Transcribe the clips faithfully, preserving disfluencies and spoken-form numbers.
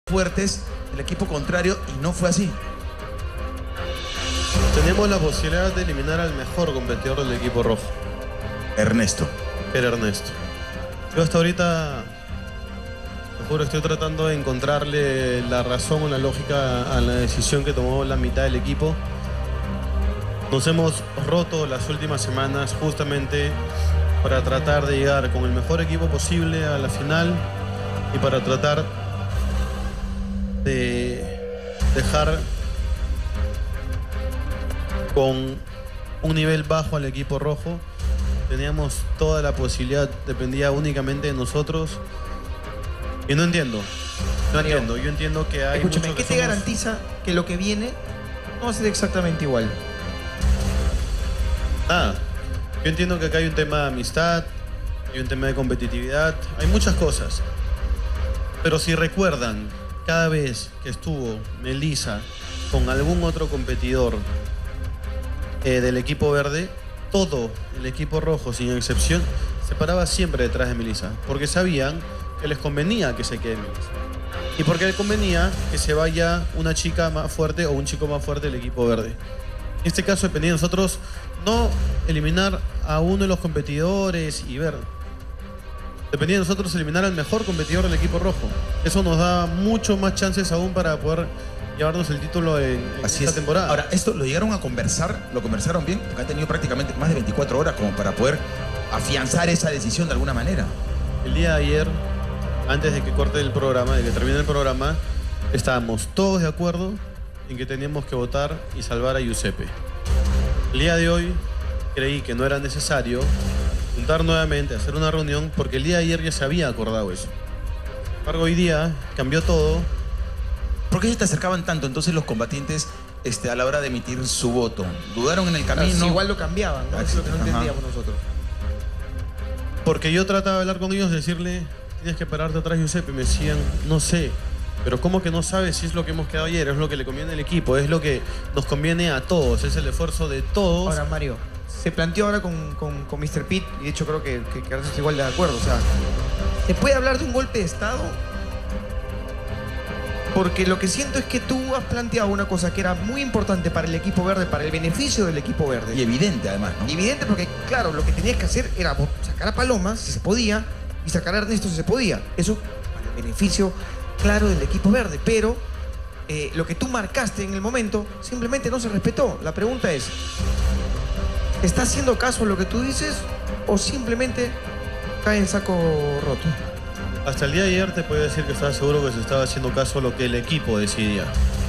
fuertes del equipo contrario y no fue así. Tenemos la posibilidad de eliminar al mejor competidor del equipo rojo. Ernesto. Era Ernesto. Yo hasta ahorita, te juro, estoy tratando de encontrarle la razón o la lógica a la decisión que tomó la mitad del equipo. Nos hemos roto las últimas semanas justamente para tratar de llegar con el mejor equipo posible a la final y para tratar de dejar con un nivel bajo al equipo rojo. Teníamos toda la posibilidad, dependía únicamente de nosotros. Y no entiendo, no entiendo. Yo entiendo que hay... Escúchame, ¿qué te somos... garantiza que lo que viene no va a ser exactamente igual? Nada. Yo entiendo que acá hay un tema de amistad, hay un tema de competitividad, hay muchas cosas. Pero si recuerdan, cada vez que estuvo Melissa con algún otro competidor eh, del equipo verde, todo el equipo rojo, sin excepción, se paraba siempre detrás de Melissa, porque sabían que les convenía que se quede Melissa. Y porque les convenía que se vaya una chica más fuerte o un chico más fuerte del equipo verde. En este caso dependía de nosotros no eliminar a uno de los competidores y ver. Dependía de nosotros eliminar al mejor competidor del equipo rojo. Eso nos da mucho más chances aún para poder llevarnos el título en, en Así esta es. temporada. Ahora, ¿esto lo llegaron a conversar? ¿Lo conversaron bien? Porque han tenido prácticamente más de veinticuatro horas como para poder afianzar esa decisión de alguna manera. El día de ayer, antes de que corte el programa, de que termine el programa, estábamos todos de acuerdo en que teníamos que votar y salvar a Giuseppe. El día de hoy creí que no era necesario juntar nuevamente, hacer una reunión, porque el día de ayer ya se había acordado eso. Sin embargo, hoy día cambió todo. ¿Por qué se te acercaban tanto entonces los combatientes este, a la hora de emitir su voto? ¿Dudaron en el camino? Claro, si igual lo cambiaban, ¿no? Ah, Es lo que no ajá. entendíamos nosotros. Porque yo trataba de hablar con ellos, decirle, tienes que pararte atrás, Giuseppe. Me decían, no sé. Pero ¿cómo que no sabes si es lo que hemos quedado ayer? Es lo que le conviene al equipo, es lo que nos conviene a todos, es el esfuerzo de todos. Ahora, Mario, se planteó ahora con, con, con mister Pitt, y de hecho creo que, que, que Ernesto está igual de acuerdo. O sea, ¿se puede hablar de un golpe de Estado? Porque lo que siento es que tú has planteado una cosa que era muy importante para el equipo verde, para el beneficio del equipo verde. Y evidente además, ¿no? Evidente porque, claro, lo que tenías que hacer era sacar a Paloma, si se podía, y sacar a Ernesto, si se podía. Eso para el beneficio, claro, del equipo verde. Pero eh, lo que tú marcaste en el momento simplemente no se respetó. La pregunta es, ¿estás haciendo caso a lo que tú dices o simplemente cae en saco roto? Hasta el día de ayer te puedo decir que estaba seguro que se estaba haciendo caso a lo que el equipo decidía.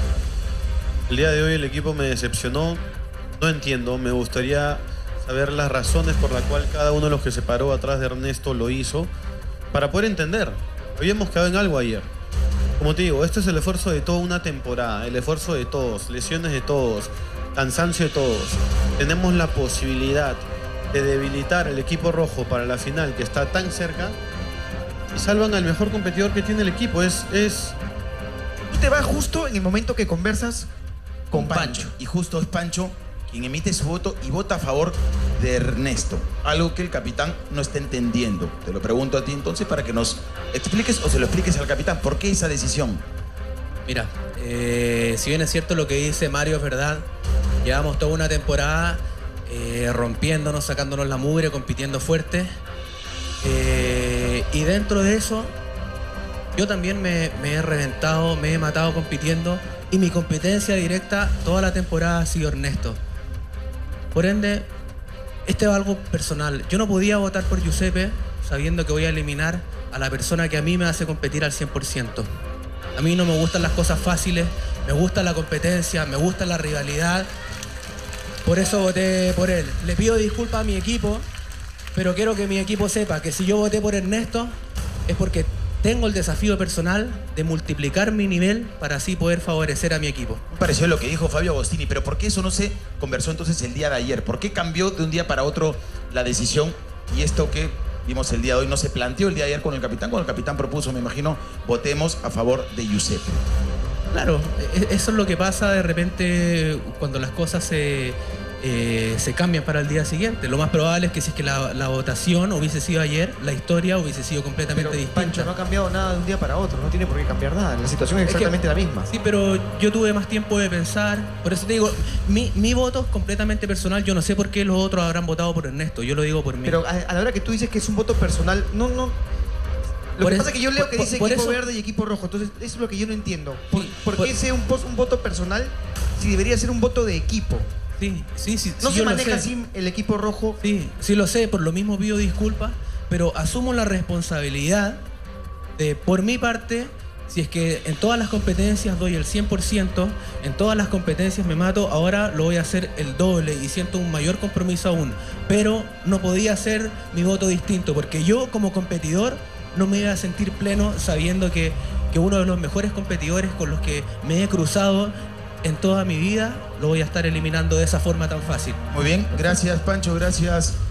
El día de hoy el equipo me decepcionó. No entiendo, me gustaría saber las razones por las cuales cada uno de los que se paró atrás de Ernesto lo hizo, para poder entender. Habíamos quedado en algo ayer. Como te digo, esto es el esfuerzo de toda una temporada, el esfuerzo de todos, lesiones de todos, cansancio de todos. Tenemos la posibilidad de debilitar el equipo rojo para la final que está tan cerca y salvan al mejor competidor que tiene el equipo. Es, es... Tú te vas justo en el momento que conversas con, con Pancho. Pancho. Y justo es Pancho quien emite su voto y vota a favor de Ernesto. Algo que el capitán no está entendiendo. Te lo pregunto a ti entonces para que nos expliques o se lo expliques al capitán. ¿Por qué esa decisión? Mira, eh, si bien es cierto lo que dice Mario, es verdad. Llevamos toda una temporada eh, rompiéndonos, sacándonos la mugre, compitiendo fuerte. Eh, y dentro de eso, yo también me, me he reventado, me he matado compitiendo. Y mi competencia directa toda la temporada ha sido Ernesto. Por ende, este es algo personal. Yo no podía votar por Giuseppe sabiendo que voy a eliminar a la persona que a mí me hace competir al cien por ciento. A mí no me gustan las cosas fáciles, me gusta la competencia, me gusta la rivalidad. Por eso voté por él. Le pido disculpas a mi equipo, pero quiero que mi equipo sepa que si yo voté por Ernesto es porque tengo el desafío personal de multiplicar mi nivel para así poder favorecer a mi equipo. Me pareció lo que dijo Fabio Agostini, pero ¿por qué eso no se conversó entonces el día de ayer? ¿Por qué cambió de un día para otro la decisión y esto que vimos el día de hoy no se planteó el día de ayer con el capitán? Cuando el capitán propuso, me imagino, votemos a favor de Giuseppe. Claro, eso es lo que pasa de repente cuando las cosas se, eh, se cambian para el día siguiente. Lo más probable es que si es que la, la votación hubiese sido ayer, la historia hubiese sido completamente Pero, distinta. Pancho, no ha cambiado nada de un día para otro, no tiene por qué cambiar nada. La situación es Es que- exactamente la misma. Sí, pero yo tuve más tiempo de pensar. Por eso te digo, mi, mi voto es completamente personal. Yo no sé por qué los otros habrán votado por Ernesto. Yo lo digo por mí. Pero a, a la hora que tú dices que es un voto personal, no, no. Lo Por que eso- pasa es que yo leo por- que dice por equipo eso- verde y equipo rojo, entonces eso es lo que yo no entiendo. ¿Por, Sí, por por- qué sea un, pos- un voto personal si debería ser un voto de equipo? Sí, sí, sí. No sí, se yo lo maneja sé. así el equipo rojo. Sí, sí lo sé, por lo mismo pido disculpas, pero asumo la responsabilidad de, por mi parte, si es que en todas las competencias doy el cien por ciento, en todas las competencias me mato, ahora lo voy a hacer el doble y siento un mayor compromiso aún. Pero no podía hacer mi voto distinto, porque yo como competidor no me iba a sentir pleno sabiendo que, que uno de los mejores competidores con los que me he cruzado en toda mi vida lo voy a estar eliminando de esa forma tan fácil. Muy bien, gracias Pancho, gracias